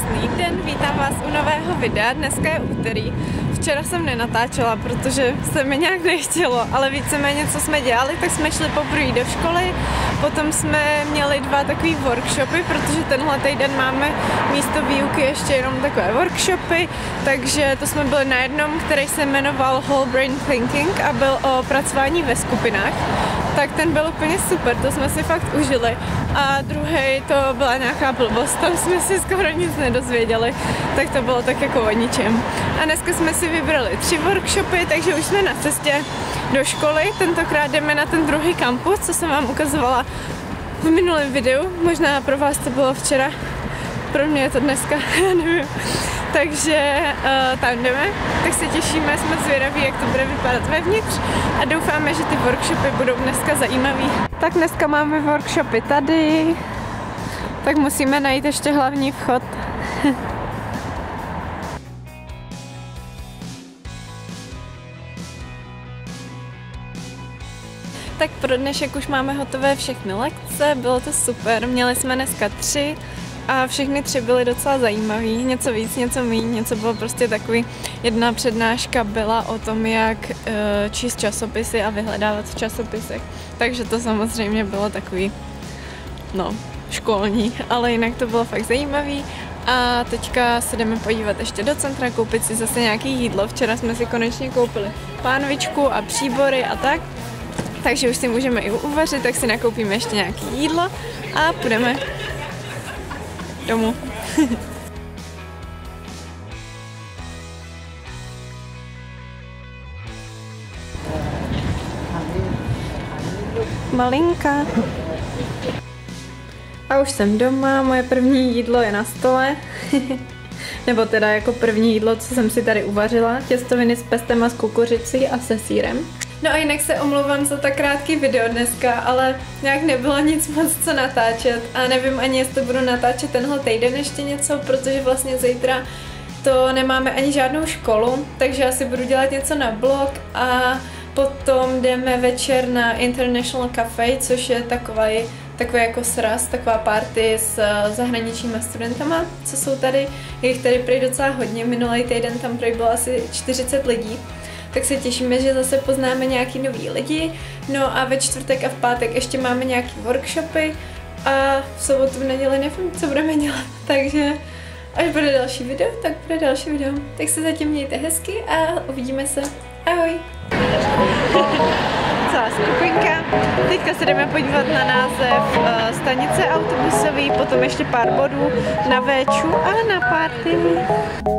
Krásný den, vítám vás u nového videa, dneska je úterý. Včera jsem nenatáčela, protože se mi nějak nechtělo, ale víceméně co jsme dělali, tak jsme šli poprvé do školy, potom jsme měli 2 takový workshopy, protože tenhle týden máme místo výuky ještě jenom takové workshopy, takže to jsme byli na jednom, který se jmenoval Whole Brain Thinking a byl o pracování ve skupinách. Tak ten byl úplně super, to jsme si fakt užili. A druhý to byla nějaká blbost, tam jsme si skoro nic nedozvěděli, tak to bylo tak jako o ničem. A dneska jsme si vybrali 3 workshopy, takže už jsme na cestě do školy. Tentokrát jdeme na ten druhý kampus, co jsem vám ukazovala v minulém videu. Možná pro vás to bylo včera, pro mě je to dneska, já nevím. Takže tam jdeme, tak se těšíme, jsme zvědaví, jak to bude vypadat vevnitř a doufáme, že ty workshopy budou dneska zajímavý. Tak dneska máme workshopy tady, tak musíme najít ještě hlavní vchod. Tak pro dnešek už máme hotové všechny lekce, bylo to super, měli jsme dneska 3. A všechny 3 byly docela zajímavý, něco víc, něco míň, něco bylo prostě takový. Jedna přednáška byla o tom, jak číst časopisy a vyhledávat v časopisech. Takže to samozřejmě bylo takový, no, školní, ale jinak to bylo fakt zajímavý. A teďka se jdeme podívat ještě do centra, koupit si zase nějaké jídlo. Včera jsme si konečně koupili pánvičku a příbory a tak. Takže už si můžeme i uvařit, tak si nakoupíme ještě nějaké jídlo a půjdeme domů. Malinka. A už jsem doma, moje první jídlo je na stole. Nebo teda jako první jídlo, co jsem si tady uvařila. Těstoviny s pestem a s kukuřicí a se sýrem. No a jinak se omlouvám za tak krátký video dneska, ale nějak nebylo nic moc co natáčet a nevím ani, jestli budu natáčet tenhle týden ještě něco, protože vlastně zítra to nemáme ani žádnou školu, takže asi budu dělat něco na blog a potom jdeme večer na International Cafe, což je takový jako sraz, taková party s zahraničníma studentama, co jsou tady. Je jich tady prý docela hodně, minulý týden tam prý bylo asi 40 lidí. Tak se těšíme, že zase poznáme nějaký nový lidi. No a ve čtvrtek a v pátek ještě máme nějaký workshopy a v sobotu, v neděli nevím, co budeme dělat. Takže až bude další video, tak bude další video. Tak se zatím mějte hezky a uvidíme se. Ahoj! Celá skupinka. Teďka se jdeme podívat na název stanice autobusový, potom ještě pár bodů na véču a na party.